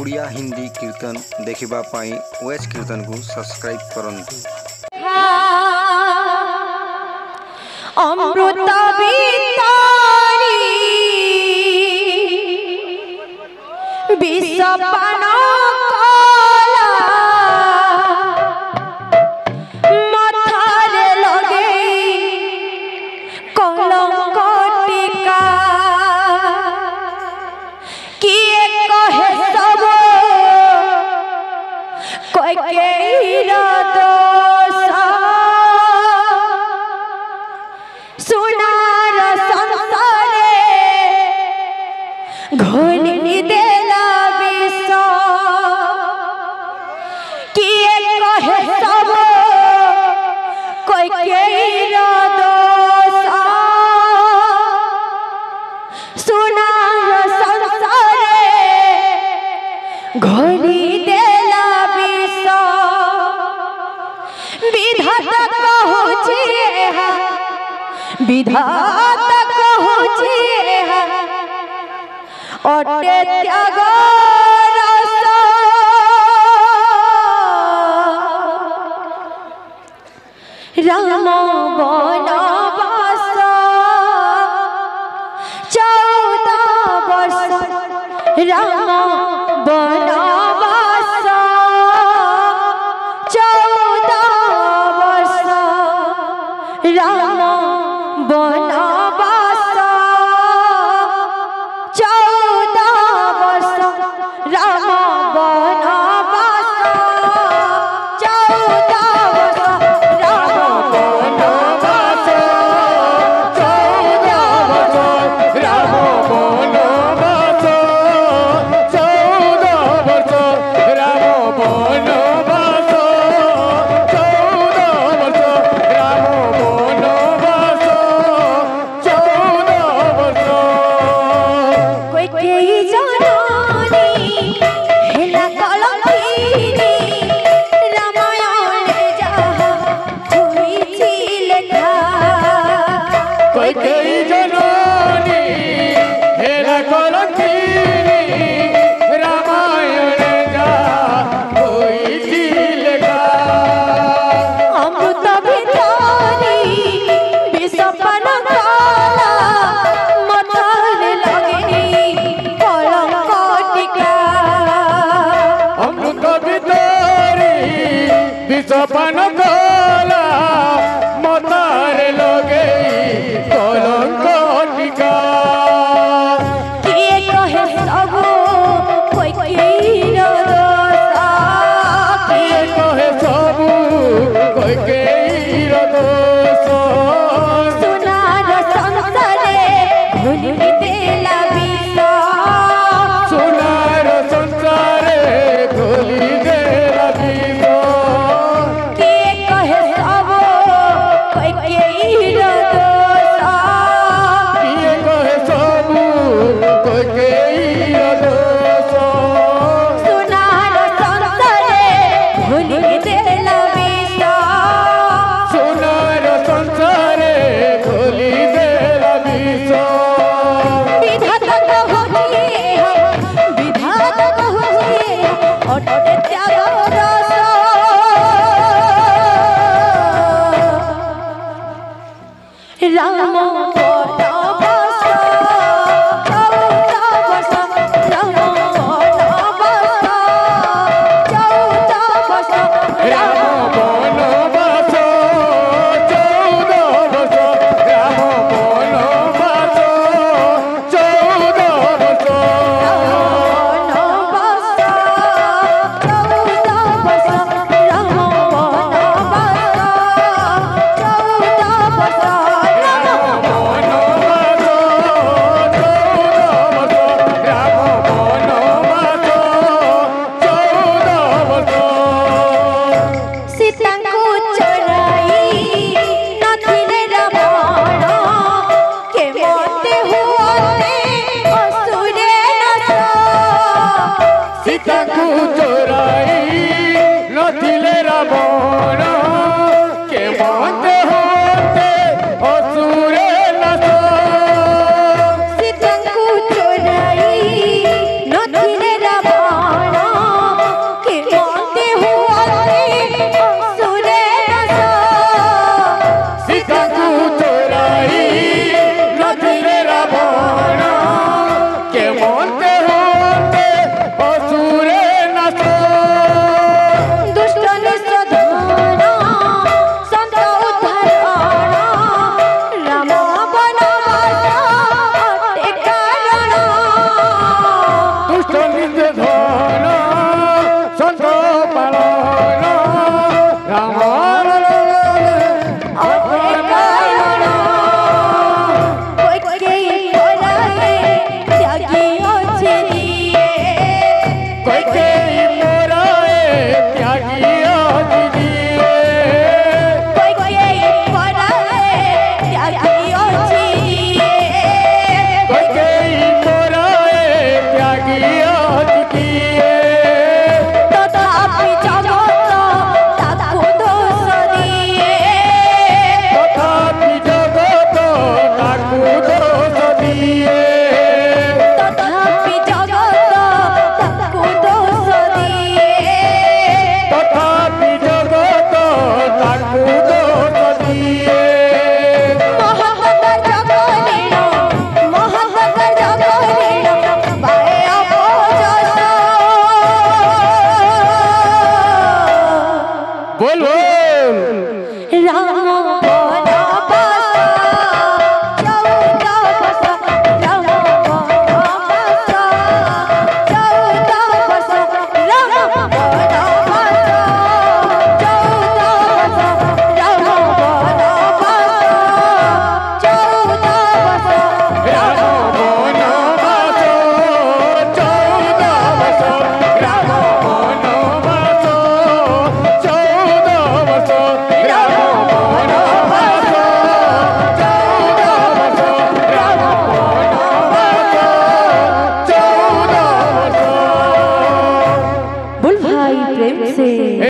उड़िया हिंदी कीर्तन देखिबा पाई ओएच कीर्तन को सब्सक्राइब करंतु। अमृत बितारी विषपान कला मथारे लगे कलंक टीका किए कहे सब कैकेयीर दोष सुनार संसारे घोली देला विष किए कहे सब कैकेयीर दोष सुनार संसारे घोली देला विष विधाता कहूछि विधाता कहूछि अटे त्याग रस राम वनवास 14 वर्ष राम वनवास 14 वर्ष राम वनवास 14 वर्ष राम वनवास 14 वर्ष राम वनवास 14 वर्ष राम वनवास 14 वर्ष राम वनवास 14 वर्ष राम वनवास 14 वर्ष कैकेयी जननी हेला कलंकिनी रामायणे जाहा होइछि लेखा कैकेयी जननी हेला कलंकिनी रामायणे जाहा होइछि लेखा अमृत बितारी विषपान कला मथारे लगे कलंक टीका अमृत बितारी विषपान कला मथारे लगे कलंक टीका किए कहे सब कैकेयीर दोष किए कहे सबु कैकेयीर दोष सुनार संसारे घोली देला विष सोनार संसारे खोली देला विष किए कहे सब कैकेयीर दोष किए कहे सबु कैकेयीर दोष सुनार संसारे घोली देला विष सोनार संसारे खोली देला विष विधाता कहूछि विधाता कहूछि अटे त्याग रस राम वनवास 14 वर्ष राम वनवास 14 वर्ष राम वनवास 14 वर्ष राम वनवास 14 वर्ष वनवास 14 वर्ष राम वनवास 14 वर्ष सीता को